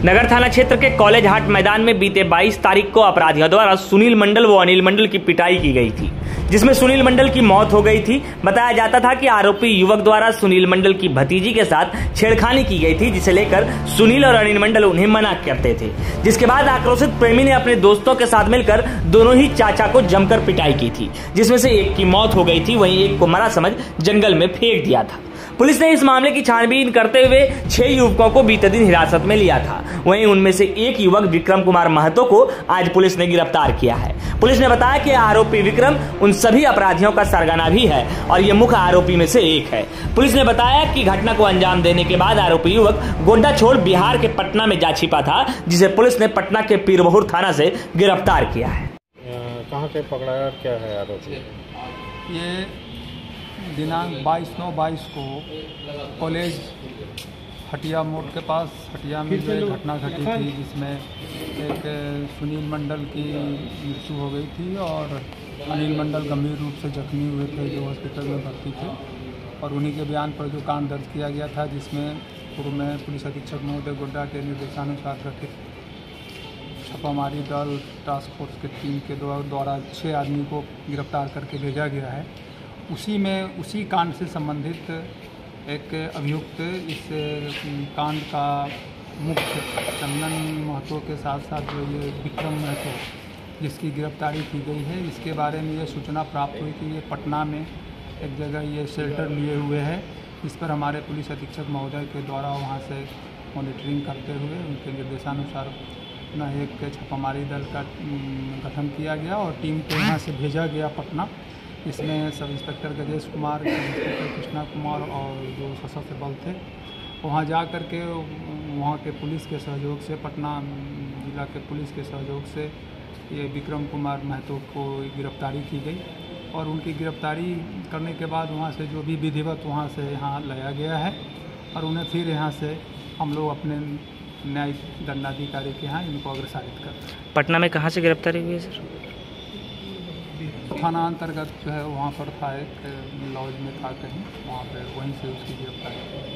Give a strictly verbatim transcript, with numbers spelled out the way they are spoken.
नगर थाना क्षेत्र के कॉलेज हाट मैदान में बीते बाईस तारीख को अपराधियों द्वारा सुनील मंडल व अनिल मंडल की पिटाई की गई थी, जिसमें सुनील मंडल की मौत हो गई थी। बताया जाता था कि आरोपी युवक द्वारा सुनील मंडल की भतीजी के साथ छेड़खानी की गई थी, जिसे लेकर सुनील और अनिल मंडल उन्हें मना करते थे। जिसके बाद आक्रोशित प्रेमी ने अपने दोस्तों के साथ मिलकर दोनों ही चाचा को जमकर पिटाई की थी, जिसमें से एक की मौत हो गई थी, वहीं एक को मरा समझ जंगल में फेंक दिया था। पुलिस ने इस मामले की छानबीन करते हुए छह युवकों को बीते दिन हिरासत में लिया था। वहीं उनमें से एक युवक विक्रम कुमार महतो को आज पुलिस ने गिरफ्तार किया है। पुलिस ने बताया कि आरोपी विक्रम उन सभी अपराधियों का सरगना भी है और ये मुख्य आरोपी में से एक है। पुलिस ने बताया कि घटना को अंजाम देने के बाद आरोपी युवक गोड्डा छोड़ बिहार के पटना में जा छिपा था, जिसे पुलिस ने पटना के पीरबहुर थाना से गिरफ्तार किया है। कहाँ से पकड़ा है, क्या है आरोपी? ये दिनांक बाईस नौ बाईस को कॉलेज हटिया मोड़ के पास हटिया में जो एक घटना घटी थी, जिसमें एक सुनील मंडल की मृत्यु हो गई थी और अनिल मंडल गंभीर रूप से जख्मी हुए थे, जो हॉस्पिटल में भर्ती थे। और उन्हीं के बयान पर जो कांड दर्ज किया गया था, जिसमें पूर्व में पुलिस अधीक्षक महोदय गोड्डा के निर्देशानुसार गठित छापामारी दल टास्क फोर्स की टीम के द्वारा छः आदमी को गिरफ्तार करके भेजा गया है। उसी में उसी कांड से संबंधित एक अभियुक्त इस कांड का मुख्य चंदन महतो के साथ साथ जो ये विक्रम महतो, जिसकी गिरफ्तारी की गई है, इसके बारे में ये सूचना प्राप्त हुई कि ये पटना में एक जगह ये शेल्टर लिए हुए है। इस पर हमारे पुलिस अधीक्षक महोदय के द्वारा वहाँ से मॉनिटरिंग करते हुए उनके निर्देशानुसार अपना एक छापामारी दल का गठन किया गया और टीम को यहाँ से भेजा गया पटना। इसमें सब इंस्पेक्टर गजेश कुमार, इंस्पेक्टर कृष्णा कुमार और जो सशस्त्र बल थे, वहाँ जा कर के वहाँ के पुलिस के सहयोग से, पटना जिला के पुलिस के सहयोग से ये विक्रम कुमार महतो को गिरफ्तारी की गई और उनकी गिरफ्तारी करने के बाद वहाँ से जो भी विधिवत वहाँ से यहाँ लाया गया है और उन्हें फिर यहाँ से हम लोग अपने न्यायिक दंडाधिकारी के यहाँ इनको अग्रसारित करते हैं। पटना में कहाँ से गिरफ्तारी हुई है सर? थाना अंतर्गत जो है वहाँ पर था, एक लॉज में था कहीं, वहाँ पे वहीं से उसकी गिरफ्तारी।